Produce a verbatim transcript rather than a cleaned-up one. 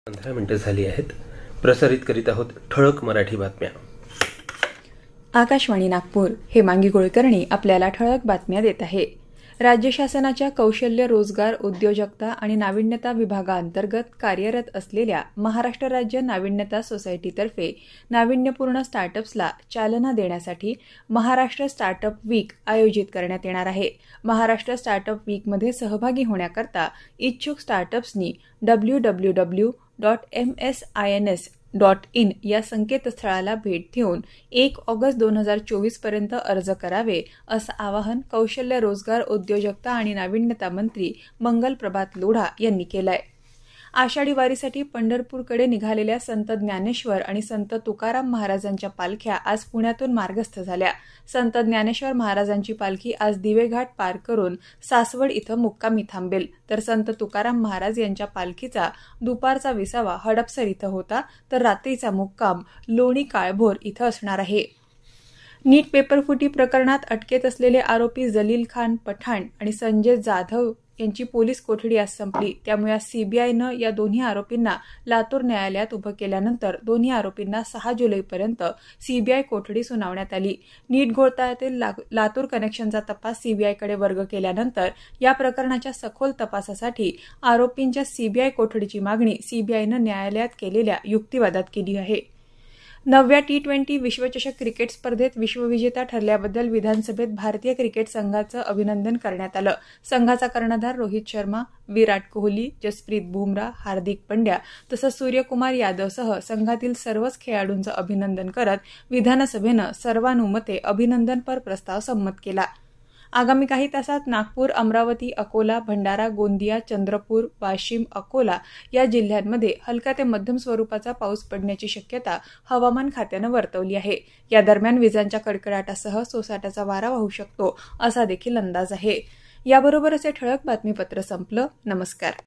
पंधरा मिनिटे झाली आहेत. प्रसारित करीत आहोत ठळक मराठी बातम्या. आकाशवाणी नागपूर. हेमांगी कुलकर्णी आपल्याला ठळक बातम्या देत आहे. राज्य शासनाच्या कौशल्य रोजगार उद्योजकता आणि नाविन्यता विभागाअंतर्गत कार्यरत असलेल्या महाराष्ट्र राज्य नाविन्यता सोसायटीतर्फे नाविन्यपूर्ण स्टार्टअप्सला चालना देण्यासाठी महाराष्ट्र स्टार्टअप वीक आयोजित करण्यात येणार आहे. महाराष्ट्र स्टार्टअप वीकमध्ये सहभागी होण्याकरता इच्छुक स्टार्टअप्सनी W W W dot M S I N S dot in या संकेतस्थळाला भेट देऊन एक ऑगस्ट दोन हजार चोवीस पर्यंत अर्ज करावे असं आवाहन कौशल्य रोजगार उद्योजकता आणि नाविन्यता मंत्री मंगल प्रभात लोढा यांनी केलं आहे. आषाढी वारीसाठी पंढरपूरकडे निघालेल्या संत ज्ञानेश्वर आणि संत तुकाराम महाराजांच्या पालख्या आज पुण्यातून मार्गस्थ झाल्या. संत ज्ञानेश्वर महाराजांची पालखी आज दिवेघाट पार करून सासवड इथं मुक्कामी थांबेल, तर संत तुकाराम महाराज यांच्या पालखीचा दुपारचा विसावा हडपसर इथं होता, तर रात्रीचा मुक्काम लोणी काळभोर इथं असणार आहे. नीट पेपरफुटी प्रकरणात अटकेत असलेले आरोपी जलील खान पठाण आणि संजय जाधव यांची पोलीस कोठडी आज संपली. त्यामुळे आज सीबीआयनं या दोन्ही आरोपींना लातूर न्यायालयात उभं केल्यानंतर दोन्ही आरोपींना सहा जुलैपर्यंत सीबीआय कोठडी सुनावण्यात आली. नीट घोटाळ्यातील लातूर कनेक्शनचा तपास सीबीआयकडे वर्ग केल्यानंतर या प्रकरणाच्या सखोल तपासासाठी आरोपींच्या सीबीआय कोठडीची मागणी सीबीआयनं न्यायालयात केलेल्या युक्तिवादात केली आहे. नवव्या टी ट्वेंटी विश्वचषक क्रिकेट स्पर्धेत विश्वविजेता ठरल्याबद्दल विधानसभेत भारतीय क्रिकेट संघाचं अभिनंदन करण्यात आलं. संघाचा कर्णधार रोहित शर्मा, विराट कोहली, जसप्रीत बुमराह, हार्दिक पंड्या तसंच सूर्यकुमार यादवसह संघातील सर्वच खेळाडूंचं अभिनंदन करत विधानसभेनं सर्वानुमते अभिनंदनपर प्रस्ताव संमत केला. आगामी काही तासात नागपूर, अमरावती, अकोला, भंडारा, गोंदिया, चंद्रपूर, वाशिम, अकोला या जिल्ह्यांमध्ये हलका ते मध्यम स्वरूपाचा पाऊस पडण्याची शक्यता हवामान खात्यानं वर्तवली आहे. या दरम्यान विजांच्या कडकडाटासह सोसाट्याचा वारा वाहू शकतो असा देखील अंदाज आहे. याबरोबरच हे ठळक बातमीपत्र संपलं. नमस्कार.